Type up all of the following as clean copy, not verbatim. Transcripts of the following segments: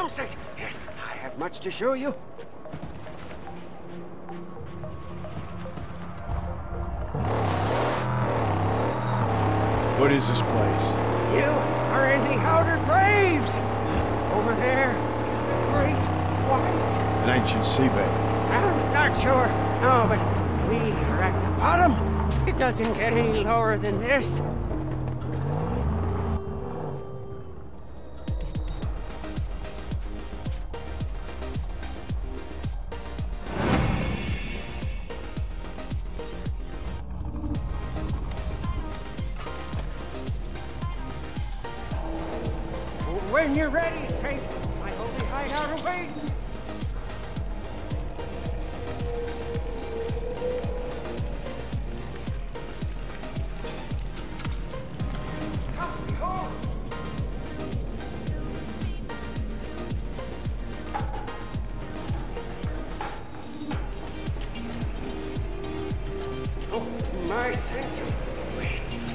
Come, Saint. Yes, I have much to show you. What is this place? You are in the Outer Graves! Over there is the Great White. An ancient seabed. I'm not sure. No, but we are at the bottom. It doesn't get any lower than this. When you're ready, Saint, my holy hideout awaits. Come, behold. Oh, my sanctum waits.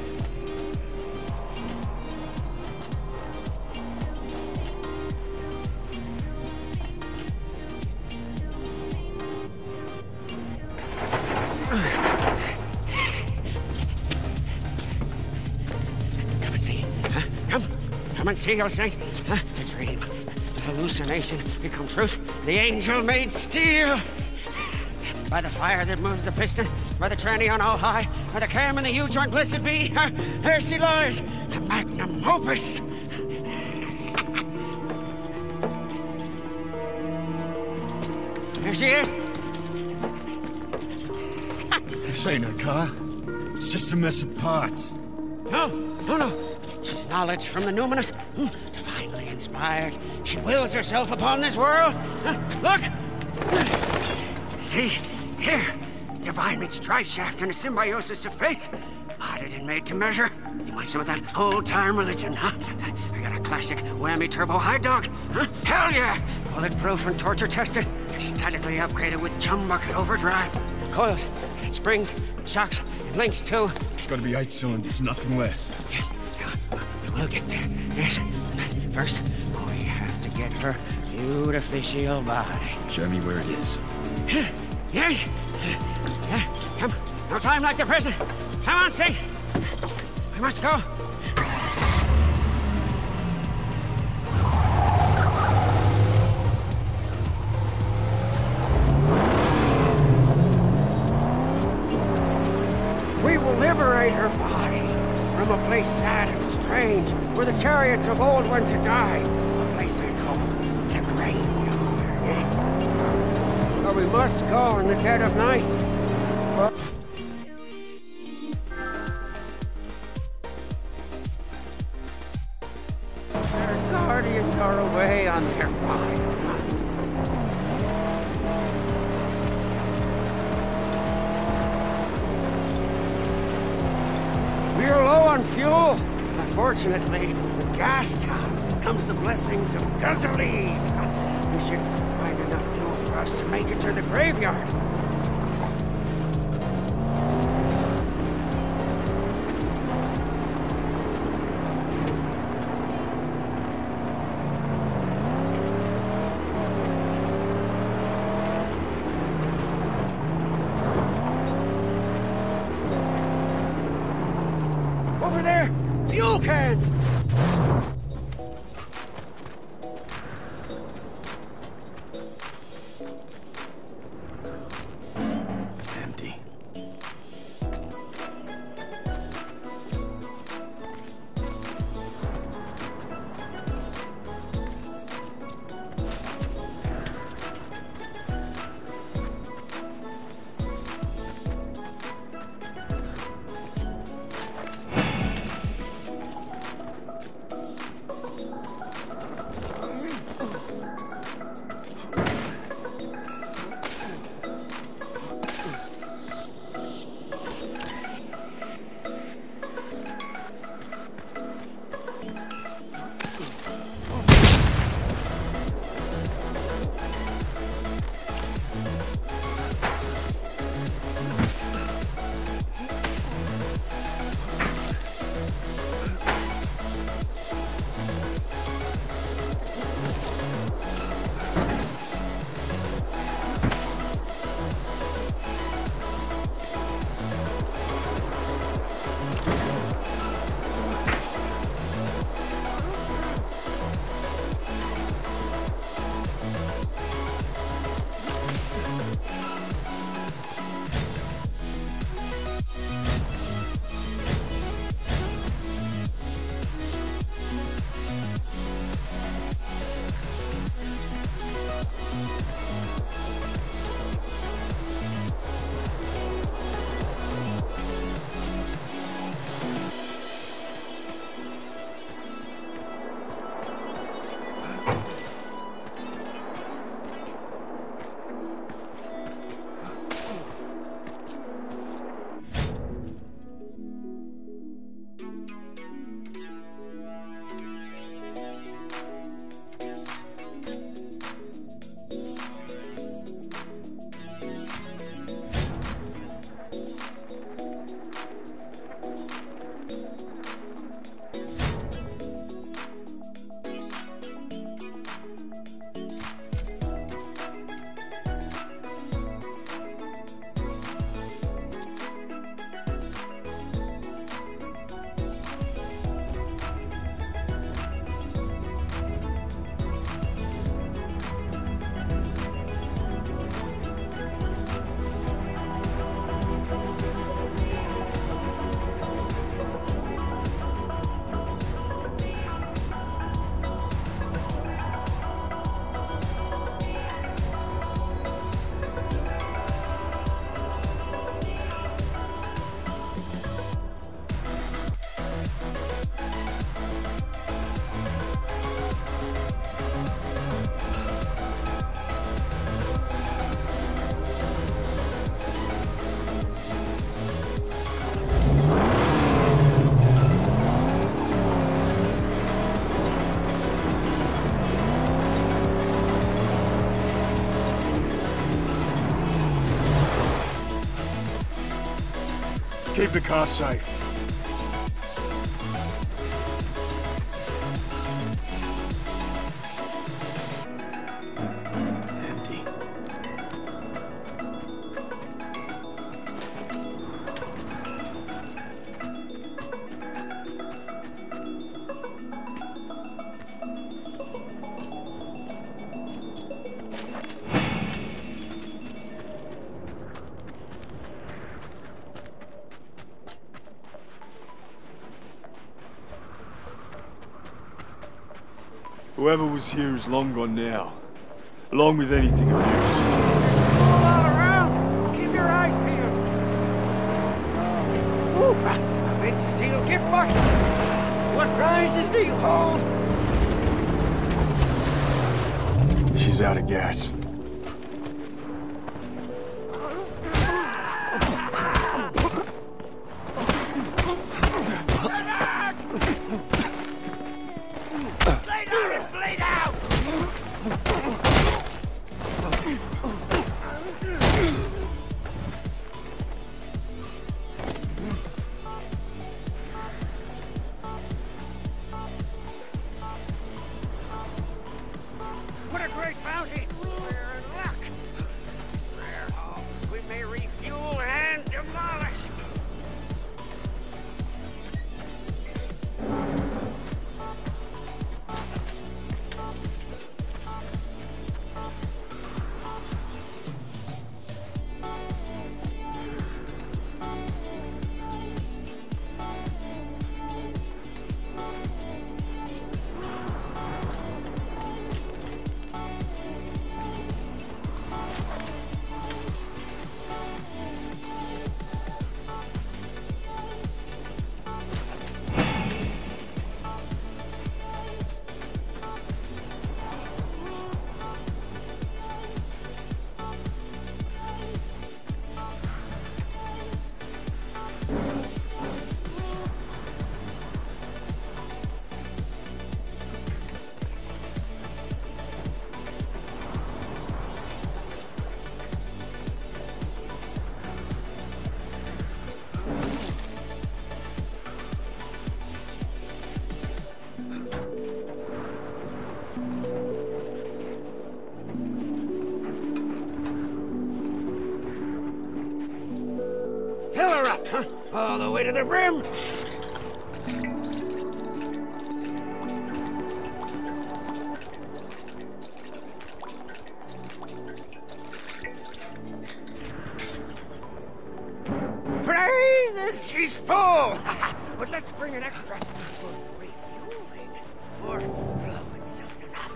Come and see. Huh? Come and see, O Saint. Huh? The dream, the hallucination become truth. The angel made steel. By the fire that moves the piston, by the tranny on all high, by the cam and the U-joint blessed be, there she lies, a magnum opus. There she is. This ain't a car. It's just a mess of parts. No. She's knowledge from the numinous, divinely inspired. She wills herself upon this world. Look! See, here, divine meets drive shaft and a symbiosis of faith. Modded and made to measure. You want some of that old-time religion, huh? I got a classic whammy turbo high dog, huh? Hell yeah! Bulletproof and torture tested. Statically upgraded with chum bucket overdrive. Coils, springs, shocks, and links too. It's gotta be 8 cylinders, nothing less. Yes, we'll get there. Yes. First, we have to get her beautificial body. Show me where it is. Yes. Come. No time like the present. Come on, Saint. We must go. We will liberate her body from a place sad and strange, where the chariots of old went to die. A place they call the graveyard. But we must go in the dead of night. Their guardians are away on their wild hunt. We are low on fuel. Unfortunately, with gas time comes the blessings of gasoline. We should find enough fuel for us to make it to the graveyard. Over there! Fuel cans! Empty. Keep the car safe. Empty. Whoever was here is long gone now, along with anything of use. All around. Keep your eyes peeled. Ooh, a big steel gift box. What prizes do you hold? She's out of gas. What a great bounty! We're in luck. Rare haul. We may refuel and demolish. Fill her up, huh? All the way to the brim. Praises, she's full. But let's bring an extra for refueling or blowing something up.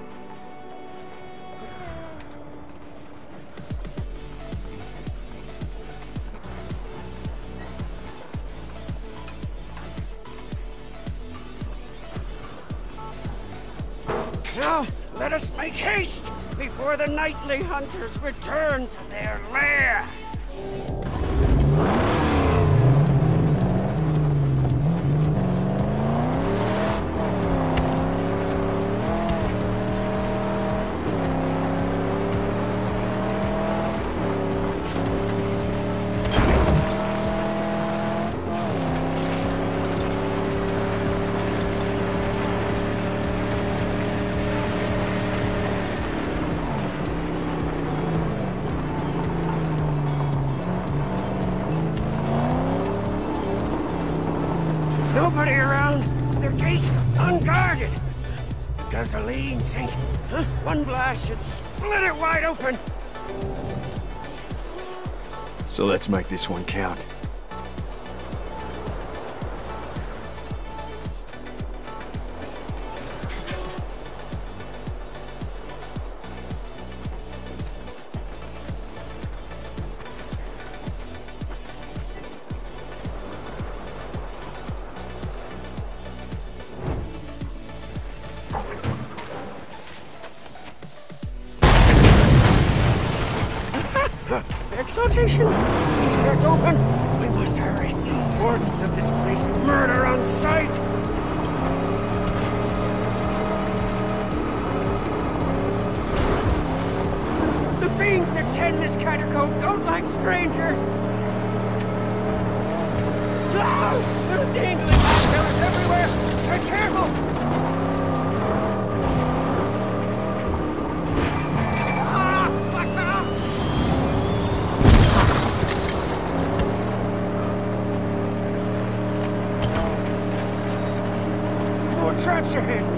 Now, let us make haste before the nightly hunters return to their lair. Nobody around. Their gate unguarded. Gasoline, Saint. Huh? One blast should split it wide open. So let's make this one count. Exaltation! It's cracked open! We must hurry. Wardens of this place murder on sight! The fiends that tend this catacomb don't like strangers! No! There are dangling caterpillars everywhere! Be careful! Ah! Watch out! More traps ahead!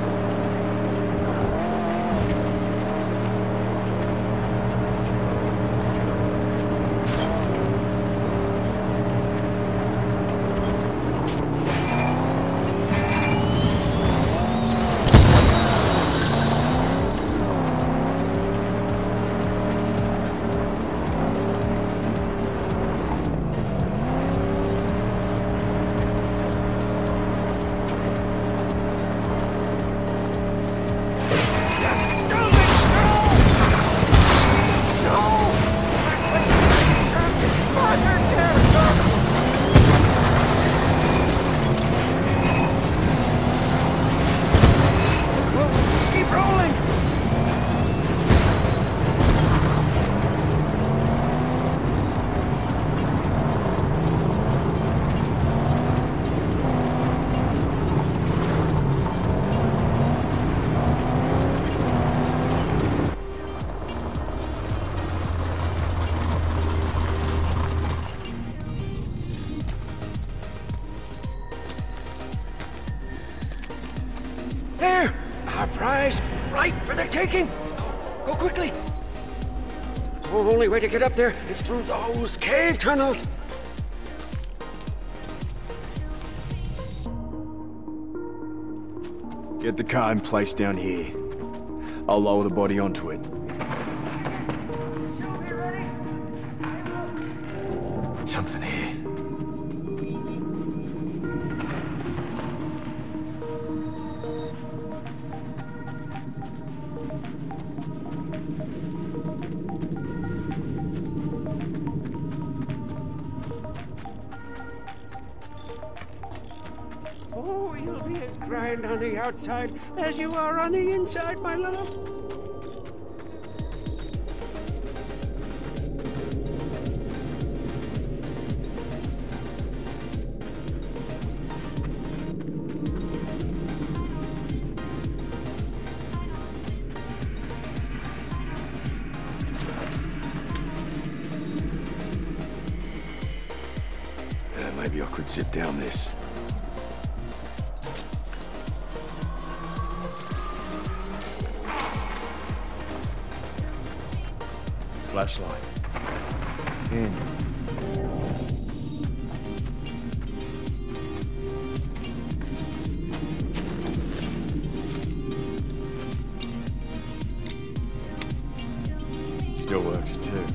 There! Our prize, right for the taking! Go quickly! The only way to get up there is through those cave tunnels! Get the car in place down here. I'll lower the body onto it. Something here. Oh, you'll be as grand on the outside as you are on the inside, my love. Maybe I could zip down this. Flashlight. In. Still works too.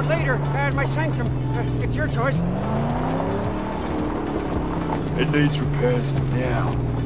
later at my sanctum. It's your choice. It needs repairs now.